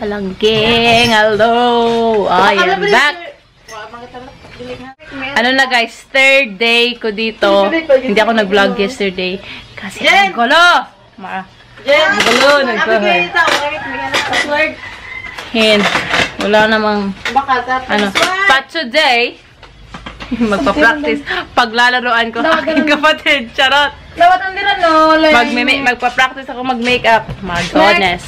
Palangking, hello! I am back! Ano na guys, third day ko dito. Hindi ako nag-vlog yesterday. Kasi ang gulo! Ang gulo, nagkahay. And wala namang but today, magpa-practice. Paglalaroan ko aking kapatid. Charot! Magpa-practice ako mag-makeup. My goodness.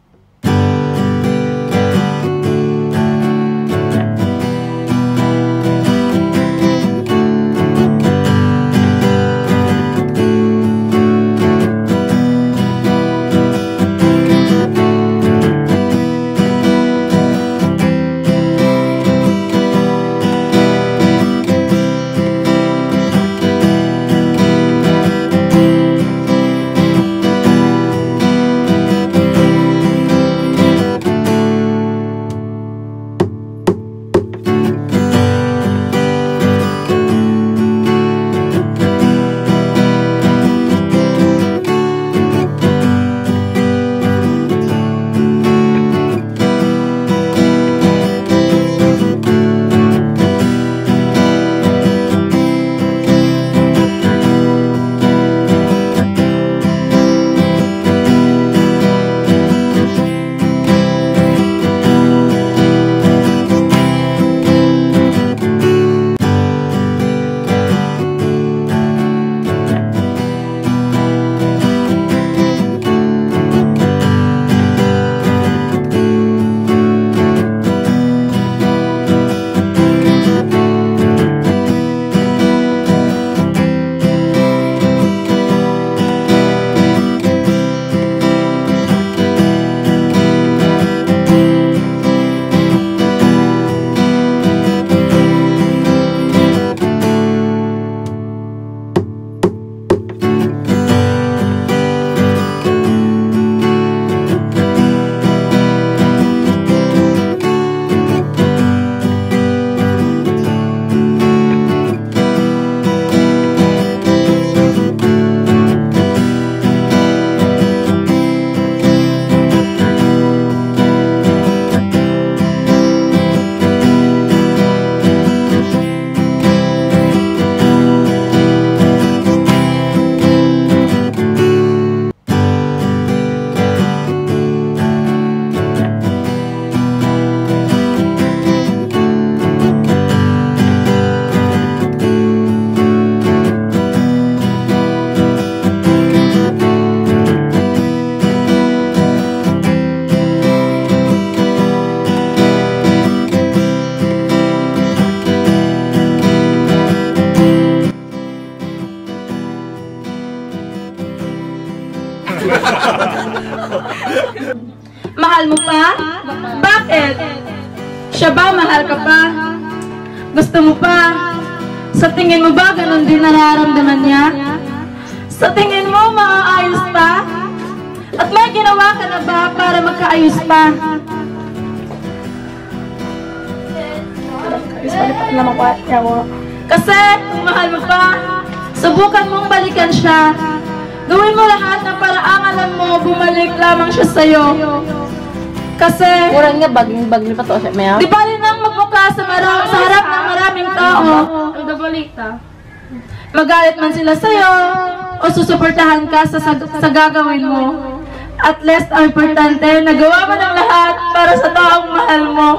Mahal mo pa? Bakit? Siya ba mahal ka pa? Gusto mo pa? Sa tingin mo ba ganun din nararamdaman niya? Sa tingin mo maaayos pa? At may ginawa ka na ba para magkaayos pa? Kasi kung mahal mo pa, subukan mong balikan siya. Gawin mo lahat ng paraang alam mo, bumalik lamang siya sa'yo. Kasi, kurang nga, bagni pa to siya, maya? Di ba rin ang magmukha sa harap ng maraming tao? Ang dabalita. Magalit man sila sa'yo, o susuportahan ka sa gagawin mo. At least, ang importante, nagawa mo ng lahat para sa taong mahal mo.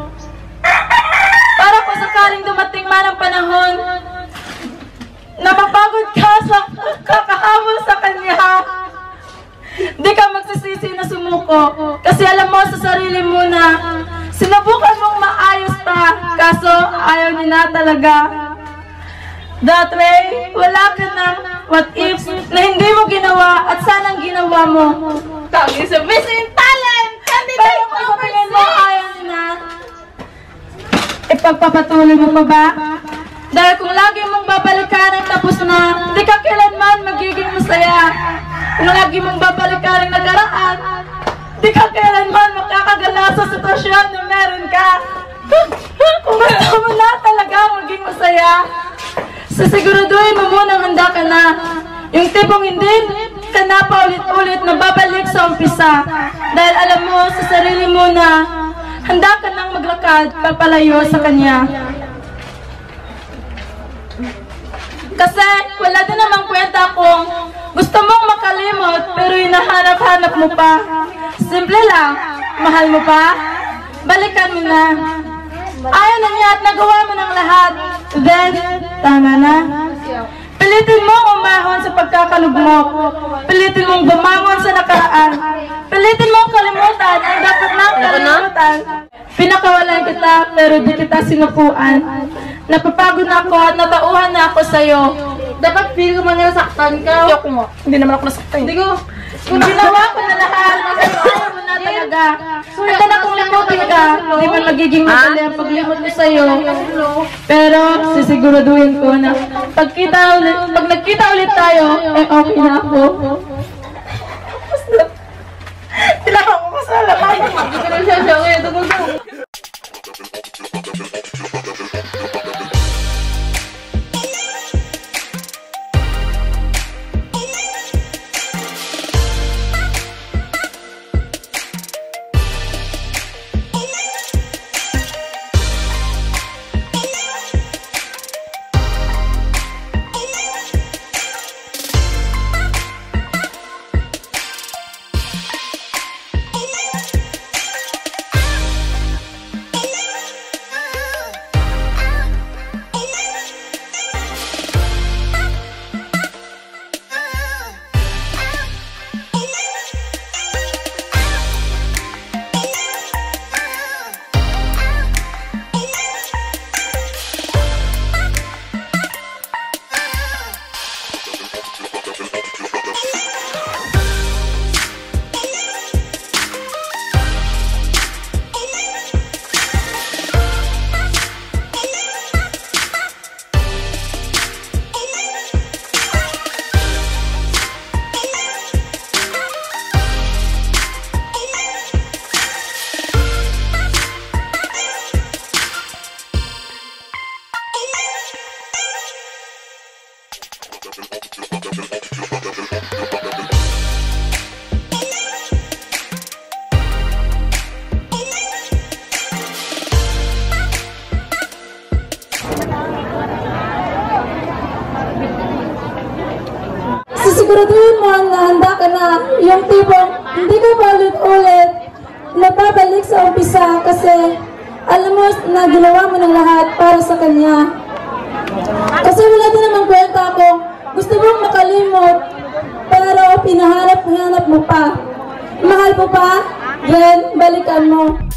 Para kung sakaling dumating man ang panahon, na mapagod ka sa kakahabol sa kanya, di ka magsisisi na sumuko. Kasi alam mo sa sarili mo na sinubukan mong maayos pa, kaso ayaw niya na talaga. That way, wala ka ng what ifs na hindi mo ginawa at sanang ginawa mo. Kami sa missing talent! Pero kung sa tingin mo ayaw niya na, ipagpapatuloy mo pa ba? Dahil kung lagi mong babalikan ang tapos na, di ka kailanman magiging masaya. Kung lagi mong babalikan ang nakaraan, di ka kailanman makakagala sa sitwasyon na meron ka. Kung gusto mo na talaga maging masaya, sisiguraduhin mo munang handa ka na. Yung tipong hindi ka na paulit-ulit na babalik sa umpisa dahil alam mo sa sarili mo na handa ka nang maglakad papalayo sa Kanya. Kasi wala din namang kwenta kung gusto mong makalimot pero hinahanap-hanap mo pa. Simple lang, mahal mo pa? Balikan mo na. Ayaw na niya at nagawa mo ng lahat. Then, tama na. Pilitin mong umahon sa pagkakalugmok. Pilitin mong bumangon sa nakaraan. Pilitin mong kalimutan ang dapat nang kalimutan. Pinakawalan kita pero di kita sinupuan. Napapagod na ako at natauhan na ako sa'yo. Dapat feel ko man nasaktan ka. Hindi ako mo. Hindi naman ako nasaktan. Hindi ko. Kung ginawa ko na lahat, ayaw mo na talaga. Handa na kung limutin ka, hindi man magiging madali ang paglimot ko sa'yo. Pero sisiguraduhin ko na pag nagkita ulit tayo, eh okay na ako. Kailangan ko masala. Hindi ko na siya ngayon. Tungkol ko. Sisiguraduhin mo na handa ka na yung tipong hindi ka paulit-ulit nababalik sa umpisa kasi alam mo na ginawa mo ng lahat para sa Kanya. Kasi wala din namang kwenta kung gusto mong makalimot pero pinahanap mo pa. Mahal mo pa? Then, balikan mo.